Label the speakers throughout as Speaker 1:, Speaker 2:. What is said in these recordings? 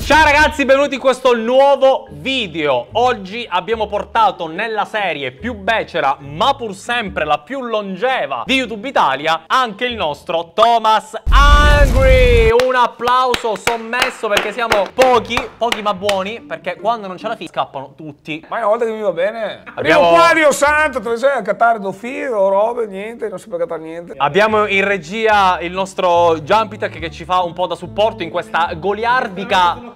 Speaker 1: Ciao ragazzi, benvenuti in questo nuovo video. Oggi abbiamo portato nella serie più becera, ma pur sempre la più longeva di YouTube Italia, anche il nostro Thomas Angry. Un applauso sommesso perché siamo pochi ma buoni, perché quando non ce la scappano tutti.
Speaker 2: Ma una volta che mi va bene.
Speaker 1: Abbiamo
Speaker 2: qua, Dio santo, dove sei a cattare o robe, niente, non si può cattare niente.
Speaker 1: Abbiamo in regia il nostro Jumpitech che ci fa un po' da supporto in questa goliardica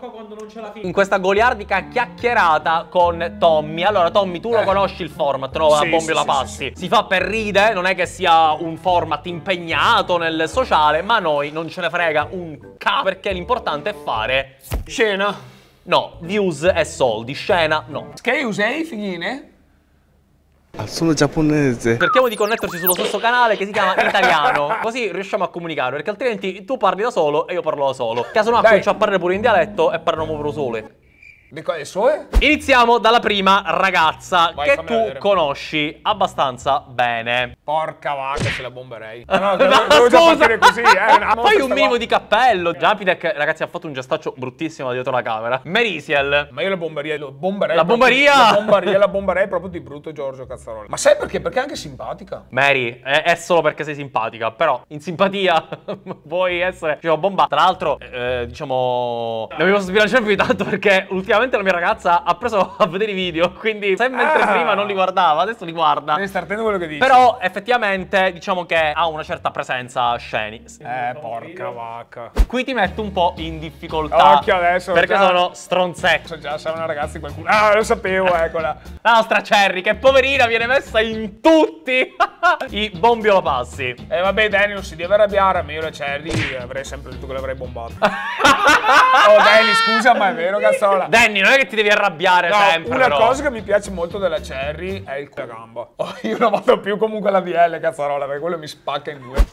Speaker 1: chiacchierata con Tommy. Allora Tommy, tu lo conosci il format, no? La Bombio la passi. Si fa per ride, non è che sia un format impegnato nel sociale, ma a noi non ce ne frega un c***o, perché l'importante è fare
Speaker 2: Scena.
Speaker 1: no, views e soldi, scena no.
Speaker 2: Che usei, figline?
Speaker 3: Sono giapponese.
Speaker 1: Cerchiamo di connetterci sullo stesso canale che si chiama Italiano, così riusciamo a comunicare, perché altrimenti tu parli da solo e io parlo da solo. Caso no, comincio a parlare pure in dialetto e parliamo pure sole.
Speaker 2: Di cosa soe?
Speaker 1: Iniziamo dalla prima ragazza che tu
Speaker 2: vedere.
Speaker 1: Conosci abbastanza bene.
Speaker 2: Porca vacca, se la bomberei. No, devo già partire così,
Speaker 1: Fai un minimo di cappello. Jumpitech, ragazzi, ha fatto un gestaccio bruttissimo dietro la camera. Merisiel.
Speaker 2: Ma io la bomberei.
Speaker 1: La
Speaker 2: bomberei proprio di brutto, Giorgio Cazzarola. Ma sai perché? Perché è anche simpatica.
Speaker 1: Mary, è solo perché sei simpatica. Però in simpatia vuoi essere bomba. Tra l'altro, diciamo, non mi posso sbilanciare più di tanto perché ultimamente la mia ragazza ha preso a vedere i video. Quindi se mentre prima non li guardava, adesso li guarda.
Speaker 2: Devi stare attento a quello che dici.
Speaker 1: Però effettivamente diciamo che ha una certa presenza scenica.
Speaker 2: Porca vacca.
Speaker 1: Qui ti metto un po' in difficoltà.
Speaker 2: Occhio adesso.
Speaker 1: Perché sono stronzecco.
Speaker 2: So già, sarà una ragazza di qualcuno. Ah, lo sapevo, eccola.
Speaker 1: La nostra Cherry, che poverina viene messa in tutti i bombiolo passi.
Speaker 2: E vabbè, Danny non si deve arrabbiare. Ma io la Cherry avrei sempre detto che l'avrei bombata. Oh, Danny, scusa, ma è vero, cazzola.
Speaker 1: Danny, non è che ti devi arrabbiare sempre.
Speaker 2: Una
Speaker 1: però.
Speaker 2: cosa che mi piace molto della Cherry è il culo a gamba. Oh, io non vado più comunque alla DL, cazzarola, perché quello mi spacca in due.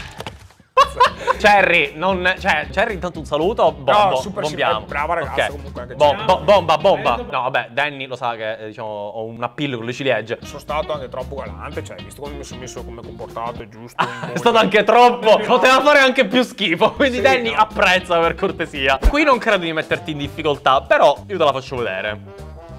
Speaker 1: Cherry, Cherry intanto un saluto.
Speaker 2: No, super
Speaker 1: bombiamo.
Speaker 2: brava ragazza,
Speaker 1: okay.
Speaker 2: comunque anche
Speaker 1: bomba. No, vabbè, Danny lo sa che diciamo ho un appeal con le ciliegie.
Speaker 2: Sono stato anche troppo galante, cioè, visto come mi sono messo, come comportato, è giusto.
Speaker 1: È stato anche troppo. Poteva fare anche più schifo. Quindi sì, Danny, no, apprezza per cortesia. Qui non credo di metterti in difficoltà, però io te la faccio vedere.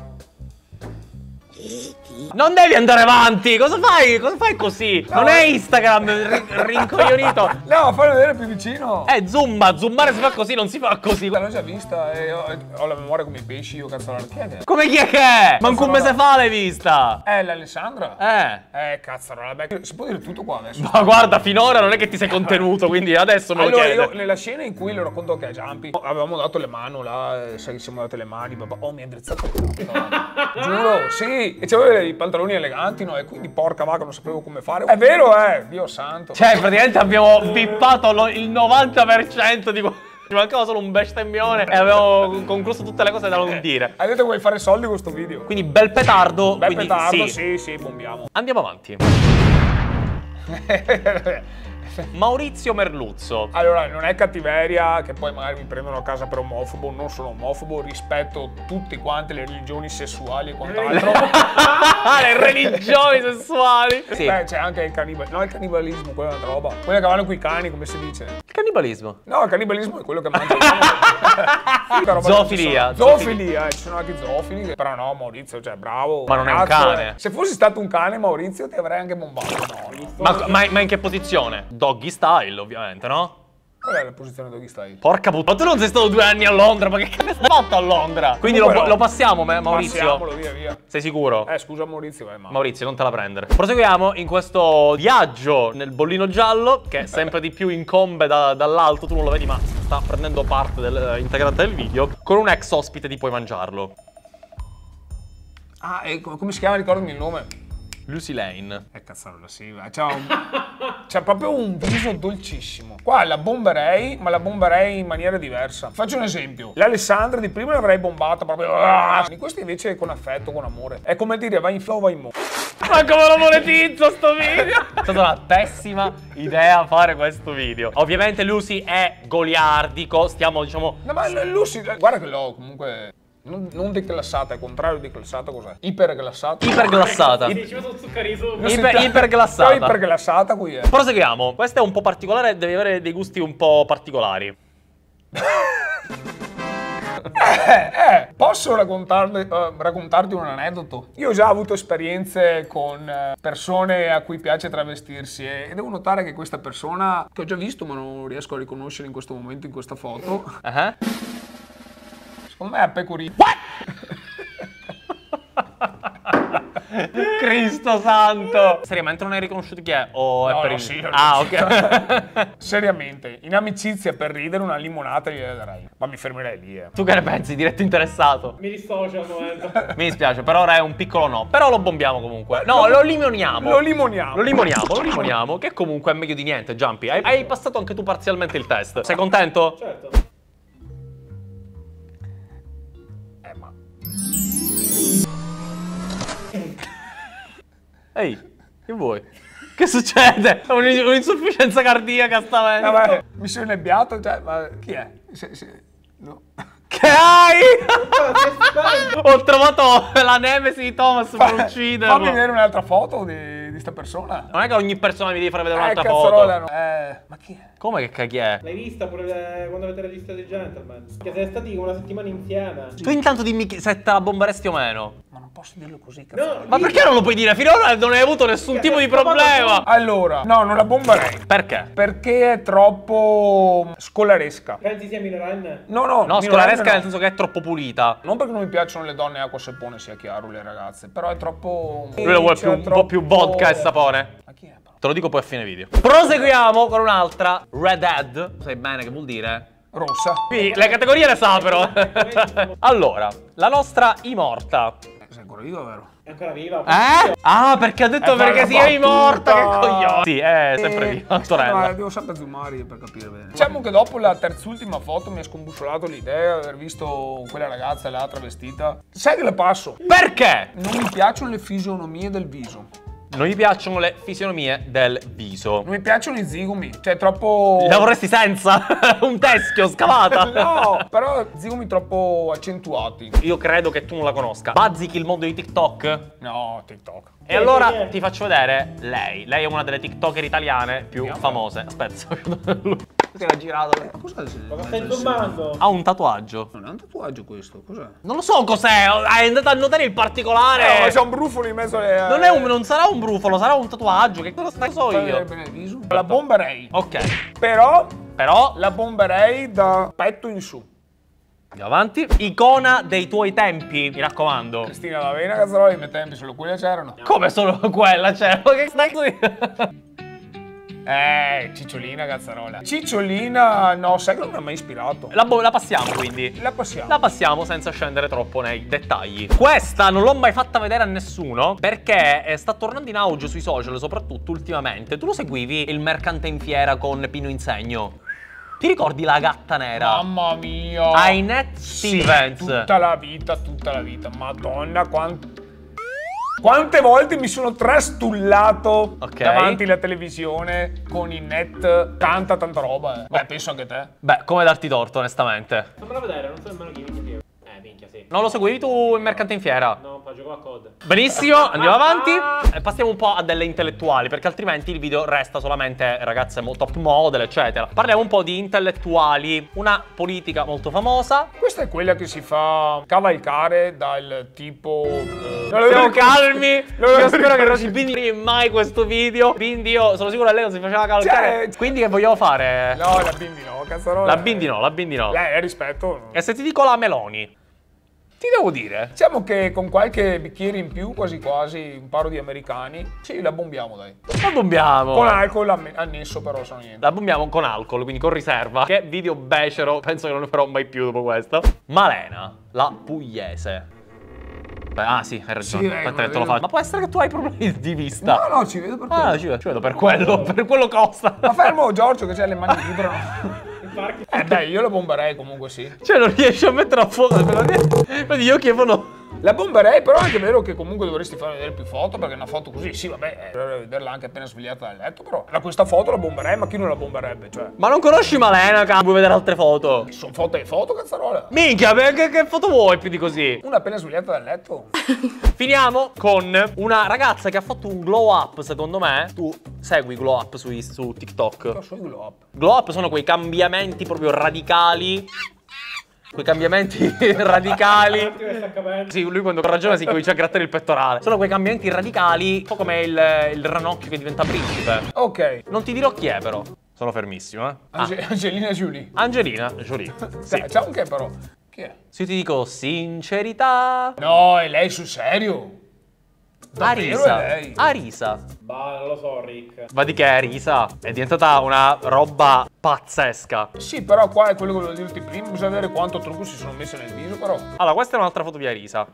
Speaker 1: Non devi andare avanti! Cosa fai? Cosa fai così? No, non è Instagram rincoglionito.
Speaker 2: No, fallo vedere più vicino.
Speaker 1: Zoomare si fa così, non si fa così.
Speaker 2: L'ho già vista e ho la memoria come i pesci, io cazzo. Chi è che è?
Speaker 1: Come chi è che è? Manco un mese fa l'hai vista.
Speaker 2: L'Alessandra? Cazzarola, beh, si può dire tutto qua adesso.
Speaker 1: Ma guarda, finora non è che ti sei contenuto, quindi adesso me lo chiede.
Speaker 2: Io nella scena in cui le racconto che a Jumpy avevamo dato le mani là, sai che siamo date le mani, papà. Oh, mi ha drizzato il cazzo. Giuro, sì. E c'aveva i pantaloni eleganti, no? E quindi porca vacca, non sapevo come fare. È vero, Dio santo.
Speaker 1: Cioè, praticamente abbiamo bippato il 90% di ci mancava solo un bestemmione e avevo concluso tutte le cose da non dire.
Speaker 2: Hai detto che vuoi fare soldi con sto video.
Speaker 1: Quindi bel petardo.
Speaker 2: Bel
Speaker 1: quindi,
Speaker 2: petardo, sì, bombiamo.
Speaker 1: Andiamo avanti. Maurizio Merluzzo.
Speaker 2: Allora, non è cattiveria che poi magari mi prendono a casa per omofobo, non sono omofobo, rispetto tutte quante le religioni sessuali e quant'altro.
Speaker 1: Le religioni sessuali? Sì.
Speaker 2: Beh, c'è anche il cannibalismo. No, il cannibalismo, quella è un'altra roba. Quella che vanno coi cani, come si dice?
Speaker 1: Il cannibalismo?
Speaker 2: No, il cannibalismo è quello che mangia il cane.
Speaker 1: Zoofilia.
Speaker 2: Zoofilia, ci sono anche zoofili. Però no, Maurizio, cioè, bravo.
Speaker 1: Ma non è un cane.
Speaker 2: Se fossi stato un cane, Maurizio, ti avrei anche bombato. No.
Speaker 1: Ma in che posizione? Doggy style, ovviamente, no?
Speaker 2: Qual è la posizione doggy style?
Speaker 1: Porca puttana, tu non sei stato 2 anni a Londra, ma che cazzo hai fatto a Londra? Quindi lo passiamo, Maurizio?
Speaker 2: Passiamolo, via.
Speaker 1: Sei sicuro?
Speaker 2: Scusa Maurizio, ma...
Speaker 1: Maurizio, non te la prendere. Proseguiamo in questo viaggio nel bollino giallo, che sempre di più incombe dall'alto, tu non lo vedi ma sta prendendo parte integrante del video, con un ex ospite di Puoi Mangiarlo.
Speaker 2: Ah, e come si chiama? Ricordami il nome.
Speaker 1: Lucy Lane.
Speaker 2: Cazzarola, sì, c'ha proprio un viso dolcissimo. Qua la bomberei, ma la bomberei in maniera diversa. Faccio un esempio. L'Alessandra di prima l'avrei bombata proprio. In questo invece con affetto, con amore. È come dire vai in flow, vai in mo.
Speaker 1: Ma come lo monetizzo sto video? È stata una pessima idea fare questo video. Ovviamente Lucy è goliardico, stiamo diciamo...
Speaker 2: No, ma Lucy, guarda che l'ho comunque... Non declassata, al contrario di declassata cos'è? Iperglassata.
Speaker 1: Iperglassata.
Speaker 4: Sì, ci metto zuccheri su.
Speaker 1: Iperglassata.
Speaker 2: Poi iperglassata qui è.
Speaker 1: Proseguiamo. Questa è un po' particolare, devi avere dei gusti un po' particolari.
Speaker 2: Posso raccontarti un aneddoto? Io ho già avuto esperienze con persone a cui piace travestirsi e devo notare che questa persona, che ho già visto ma non riesco a riconoscere in questo momento, in questa foto, secondo me è pecorino.
Speaker 1: Cristo santo! Seriamente non hai riconosciuto chi è? O è per il...
Speaker 2: sì,
Speaker 1: Ah, ok.
Speaker 2: Seriamente, in amicizia per ridere una limonata gliela darei. Ma mi fermerei lì,
Speaker 1: Tu che ne pensi? Diretto interessato.
Speaker 4: Mi dissocio al momento.
Speaker 1: Mi dispiace, per ora è un piccolo no. Però lo bombiamo comunque. No, lo limoniamo.
Speaker 2: Lo limoniamo.
Speaker 1: Lo limoniamo, che comunque è meglio di niente, Jumpy. Hai passato anche tu parzialmente il test. Sei contento?
Speaker 4: Certo.
Speaker 2: Ma...
Speaker 1: Ehi, che vuoi? Che succede? Un'insufficienza cardiaca sta avendo.
Speaker 2: Vabbè, mi sono innebbiato, cioè, ma chi è? No.
Speaker 1: Che hai? Ho trovato la nemesi di Thomas per ucciderlo.
Speaker 2: Fammi vedere un'altra foto di sta persona.
Speaker 1: Non è che ogni persona mi devi fare vedere un'altra
Speaker 2: cazzarola,
Speaker 1: foto.
Speaker 2: no. Ma chi è?
Speaker 1: Come che chi è?
Speaker 4: L'hai vista pure quando avete registrato i Gentleman? Che siete stati una settimana insieme.
Speaker 1: Tu intanto dimmi se te la bomberesti o meno.
Speaker 2: Ma non posso dirlo così, cazzarola.
Speaker 1: Ma perché non lo puoi dire? Finora non hai avuto nessun tipo di problema.
Speaker 2: Allora, no, non la bomberei.
Speaker 1: Perché?
Speaker 2: Perché è troppo scolaresca.
Speaker 4: Pensi sia minorenne?
Speaker 2: No,
Speaker 1: No,
Speaker 2: minorenne
Speaker 1: scolaresca
Speaker 2: no.
Speaker 1: nel senso che è troppo pulita.
Speaker 2: Non perché non mi piacciono le donne acqua e sapone, sia chiaro, le ragazze, però è troppo...
Speaker 1: Lui lo vuole un po' più vodka e sapone.
Speaker 2: Ma chi è? Però?
Speaker 1: Te lo dico poi a fine video. Proseguiamo con un'altra. Red Dead. Sai bene che vuol dire?
Speaker 2: Rossa.
Speaker 1: Sì, le categorie le sa però. Allora, la nostra Immorta.
Speaker 2: Sei ancora viva, vero?
Speaker 4: È ancora viva?
Speaker 1: Ah, perché ha detto perché sei morta, che coglione. Sì, è sempre viva,
Speaker 2: Ma
Speaker 1: Antonella.
Speaker 2: devo sempre zoomare per capire bene. Diciamo che dopo la terz'ultima foto mi ha scombussolato l'idea di aver visto quella ragazza là travestita. Sai che la passo?
Speaker 1: Perché?
Speaker 2: Non mi piacciono le fisionomie del viso.
Speaker 1: Non gli piacciono le fisionomie del viso.
Speaker 2: Non mi piacciono i zigomi. Cioè, è troppo...
Speaker 1: La vorresti senza? Un teschio scavata?
Speaker 2: No, però zigomi troppo accentuati.
Speaker 1: Io credo che tu non la conosca. Bazzichi il mondo di TikTok?
Speaker 2: No, TikTok.
Speaker 1: E allora ti faccio vedere lei. Lei è una delle TikToker italiane più famose. Aspetta, si era girato.
Speaker 2: Cos'è?
Speaker 4: Cosa stai zoomando?
Speaker 1: Ha un tatuaggio.
Speaker 2: Non è un tatuaggio questo, cos'è?
Speaker 1: Non lo so cos'è. Hai andato a notare il particolare.
Speaker 2: c'è un brufolo in mezzo alle...
Speaker 1: Non sarà un brufolo, sarà un tatuaggio. Che cosa so io?
Speaker 2: Bene il viso. La bomberei.
Speaker 1: Ok.
Speaker 2: Però
Speaker 1: La
Speaker 2: bomberei da petto in su.
Speaker 1: andiamo avanti. Icona dei tuoi tempi, mi raccomando.
Speaker 2: Cristina Lavena, cazzarola, i miei tempi solo quelle c'erano.
Speaker 1: Come solo quella? Cioè, ma che stai qui?
Speaker 2: Cicciolina, cazzarola. Cicciolina, no, sai che non mi ha mai ispirato.
Speaker 1: La passiamo quindi.
Speaker 2: La passiamo.
Speaker 1: La passiamo senza scendere troppo nei dettagli. Questa non l'ho mai fatta vedere a nessuno perché sta tornando in auge sui social, soprattutto ultimamente. Tu lo seguivi il mercante in fiera con Pino Insegno? Ti ricordi la gatta nera?
Speaker 2: Mamma mia.
Speaker 1: Ainet Stevens.
Speaker 2: Tutta la vita. Madonna, quante volte mi sono trastullato davanti alla televisione con il net, tanta roba. Beh, penso anche te.
Speaker 1: Beh, come darti torto, onestamente.
Speaker 4: Fammela vedere, non so nemmeno chi minchia. Minchia, sì.
Speaker 1: Non lo seguivi tu il mercante in fiera?
Speaker 4: No, fa giocare a COD.
Speaker 1: Benissimo, andiamo avanti. Passiamo un po' a delle intellettuali, perché altrimenti il video resta solamente ragazze top model, eccetera. Parliamo un po' di intellettuali. Una politica molto famosa.
Speaker 2: Questa è quella che si fa cavalcare dal tipo...
Speaker 1: Siamo calmi. Io spero che non si bindi mai questo video. Quindi io sono sicuro che lei non si faceva cavalcare. Quindi che vogliamo fare?
Speaker 2: No, la bindi no, cazzarola.
Speaker 1: La bindi no.
Speaker 2: Rispetto.
Speaker 1: E se ti dico la Meloni? Ti devo dire.
Speaker 2: Diciamo che con qualche bicchiere in più, quasi quasi, un paro di americani, sì, la bombiamo, dai.
Speaker 1: La bombiamo.
Speaker 2: Con alcol annesso, però, sono niente.
Speaker 1: La bombiamo con alcol, quindi con riserva. Che video becero, penso che non ne farò mai più dopo questo. Malena, la pugliese. Beh, sì, hai ragione.
Speaker 2: Sì,
Speaker 1: Aspetta che te lo faccio. Ma può essere che tu hai problemi di vista.
Speaker 2: No, ci vedo per quello.
Speaker 1: Ah, ci vedo per quello. Per quello costa.
Speaker 2: Ma fermo Giorgio che c'ha le mani libere. Dai, io la bomberei comunque, sì.
Speaker 1: Cioè, non riesci a mettere a fuoco. Vedi, io chiedono.
Speaker 2: La bomberei, però è anche vero che comunque dovresti far vedere più foto, perché una foto così, sì, vabbè, dovrei vederla anche appena svegliata dal letto, però da questa foto la bomberei, ma chi non la bomberebbe, cioè?
Speaker 1: Ma non conosci Malena, cazzo? Vuoi vedere altre foto?
Speaker 2: Sono foto e foto, cazzarola.
Speaker 1: Minchia, che foto vuoi più di così?
Speaker 2: Una appena svegliata dal letto.
Speaker 1: Finiamo con una ragazza che ha fatto un glow up, secondo me. Tu segui glow up su TikTok?
Speaker 2: Sono i glow up.
Speaker 1: Glow up sono quei cambiamenti proprio radicali Quei cambiamenti radicali.
Speaker 4: Attimo che sta capendo.
Speaker 1: Sì, lui quando ragiona si comincia a grattare il pettorale. Sono quei cambiamenti radicali, un po' come il ranocchio che diventa principe.
Speaker 2: Ok.
Speaker 1: Non ti dirò chi è però. Sono fermissimo, eh.
Speaker 2: Angelina Jolie.
Speaker 1: Angelina Jolie. Sì.
Speaker 2: C'è un che però. Chi è?
Speaker 1: Se io ti dico sincerità.
Speaker 2: No, è lei sul serio. Davvero è
Speaker 1: Arisa.
Speaker 2: lei?
Speaker 1: Arisa.
Speaker 4: Bah, non lo so, Rick.
Speaker 1: Ma di che è Arisa? È diventata una roba pazzesca.
Speaker 2: Sì, però qua è quello che volevo dirti prima. Bisogna vedere quanto trucco si sono messi nel viso, però.
Speaker 1: Allora, questa è un'altra foto di Arisa.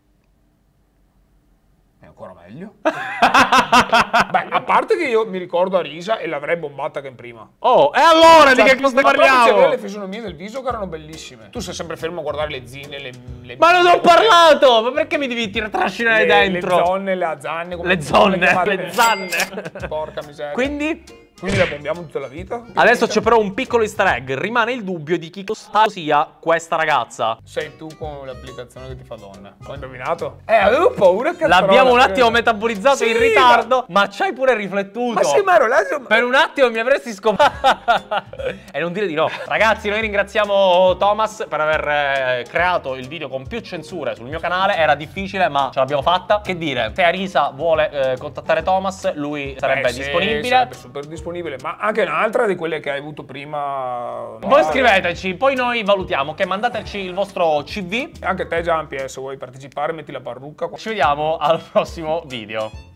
Speaker 2: È ancora meglio. Beh, a parte che io mi ricordo Arisa e l'avrei bombata che in prima.
Speaker 1: Oh, e allora di che cosa
Speaker 2: Ma proprio
Speaker 1: parliamo?
Speaker 2: c'aveva le fisionomie del viso che erano bellissime. Tu sei sempre fermo a guardare le zinne, le
Speaker 1: Ma non ho parlato! Ma perché mi devi trascinare dentro?
Speaker 2: Le zonne, le zanne. come
Speaker 1: Le zonne,
Speaker 2: chiamate?
Speaker 1: le zanne.
Speaker 2: Porca miseria.
Speaker 1: Quindi
Speaker 2: la bombiamo tutta la vita?
Speaker 1: adesso c'è però un piccolo easter egg. Rimane il dubbio di chi sia questa ragazza.
Speaker 2: Sei tu con l'applicazione che ti fa donna. Ho indovinato? Avevo paura che
Speaker 1: L'abbiamo un attimo metabolizzato
Speaker 2: Sì,
Speaker 1: in ritardo, ma ci hai pure riflettuto.
Speaker 2: Ma sì, ma ero là.
Speaker 1: Per un attimo mi avresti scoperto. E non dire di no. Ragazzi, noi ringraziamo Thomas per aver creato il video con più censure sul mio canale. Era difficile, ma ce l'abbiamo fatta. Che dire, se Arisa vuole contattare Thomas, lui sarebbe disponibile.
Speaker 2: Sarebbe super disponibile. Ma anche un'altra di quelle che hai avuto prima.
Speaker 1: Voi scriveteci, poi noi valutiamo, che mandateci il vostro CV.
Speaker 2: Anche te, Giampi, se vuoi partecipare, metti la parrucca.
Speaker 1: Ci vediamo al prossimo video.